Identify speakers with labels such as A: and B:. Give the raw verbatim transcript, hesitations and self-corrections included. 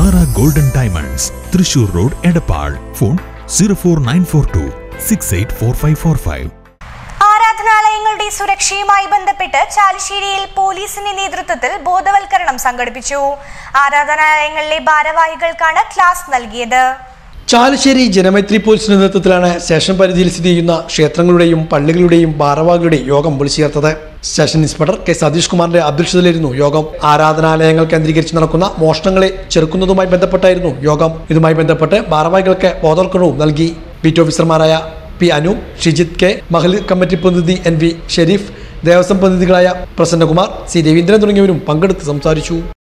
A: Ara Golden Diamonds, Thrissur Road, Edappal. Phone zero four nine four two six eight four five four five.
B: ആരാധനാലയങ്ങളുടെ സുരക്ഷയുമായി ബന്ധപ്പെട്ട് ചാലിശ്ശേരിയിൽ പോലീസിന്റെ നേതൃത്വത്തിൽ ബോധവൽക്കരണം സംഘടിപ്പിച്ചു. ആരാധനാലയങ്ങളിലെ ഭാരവാഹികൾക്കാണ് ക്ലാസ് നൽകിയത്.
C: ചാലിശ്ശേരി ജനമൈത്രി പോലീസിന്റെ നേതൃത്വത്തിലാണ് സ്റ്റേഷൻ പരിധിയിൽ സ്ഥിതി ചെയ്യുന്ന ക്ഷേത്രങ്ങളുടെയും പള്ളികളുടെയും ഭാരവാഹികളുടെ യോഗം വിളിച്ചു ചേർത്തത്. സ്റ്റേഷൻ ഇൻസ്പെക്ടർ കെ സതീഷ് കുമാറിന്റെ അധ്യക്ഷതയിലായിരുന്നു യോഗം. ആരാധനാലയങ്ങൾ കേന്ദ്രീകരിച്ച് നടക്കുന്ന മോഷണങ്ങളെ ചെറുക്കുന്നതുമായി ബന്ധപ്പെട്ടായിരുന്നു യോഗം. ഇതുമായി ബന്ധപ്പെട്ട് ഭാരവാഹികൾക്ക് ബോധവൽക്കരണവും നൽകി. ബീറ്റ് ഓഫീസർമാരായ പി അനു, ഷിജിത് കെ, മഹല്ല് കമ്മിറ്റി പ്രതിനിധി എൻ വി ഷെരീഫ്, ദേവസ്വം പ്രതിനിധികളായ പ്രസന്നകുമാർ, സി രവീന്ദ്രൻ തുടങ്ങിയവരും പങ്കെടുത്ത് സംസാരിച്ചു.